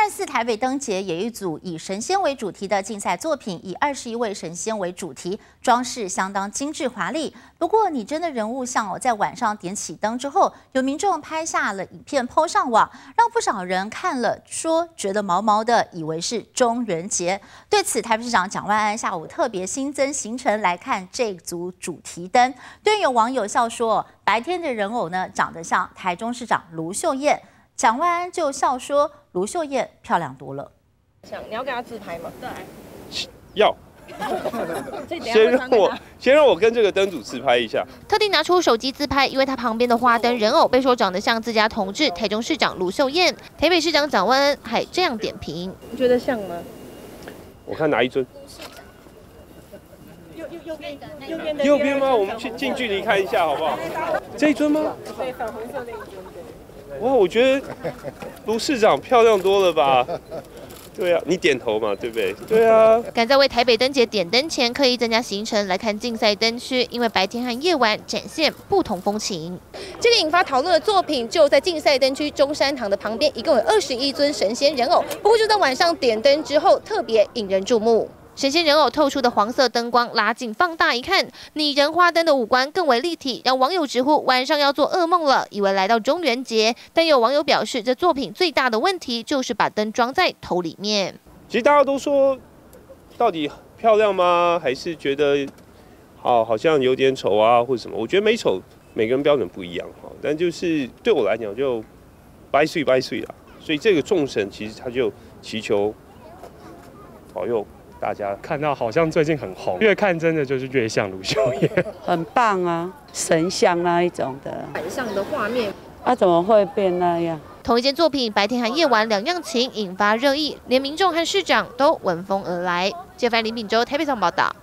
2024台北灯节也一组以神仙为主题的竞赛作品，以21位神仙为主题，装饰相当精致华丽。不过，拟真的人物像在晚上点起灯之后，有民众拍下了影片 PO 上网，让不少人看了说觉得毛毛的，以为是中元节。对此，台北市长蒋万安下午特别新增行程来看这组主题灯。对有网友笑说，白天的人偶呢长得像台中市长卢秀燕。 蒋万安就笑说：“卢秀燕漂亮多了。” 你要跟她自拍吗？对， 要。先让我跟这个灯组自拍一下。 特地拿出手机自拍，因为他旁边的花灯人偶被说长得像自家同志台中市长卢秀燕。台北市长蒋万安还这样点评：“ 你觉得像吗？” 我看哪一尊？右边吗？我们去近距离看一下好不好？这一尊吗？ 对，粉红色那一尊。 哇，我觉得卢市长漂亮多了吧？对啊，你点头嘛，对不对？对啊。 赶在为台北灯节点灯前，刻意增加行程来看竞赛灯区，因为白天和夜晚展现不同风情。这个引发讨论的作品就在竞赛灯区中山堂的旁边，一共有21尊神仙人偶。不过就在晚上点灯之后，特别引人注目。 神仙人偶透出的黄色灯光拉近放大一看，拟人花灯的五官更为立体，让网友直呼晚上要做噩梦了，以为来到中元节。但有网友表示，这作品最大的问题就是把灯装在头里面。 其实大家都说，到底漂亮吗？还是觉得好像有点丑啊，或者什么？我觉得美丑每个人标准不一样哈，但就是对我来讲就掰碎啦。所以这个众神其实他就祈求保佑。 大家看到好像最近很红，越看真的就是越像卢秀燕， 很棒啊，神像那一种的。 晚上的画面， 怎么会变那样？ 同一件作品，白天和夜晚两样情，引发热议，连民众和市长都闻风而来。记者林秉洲台北报道。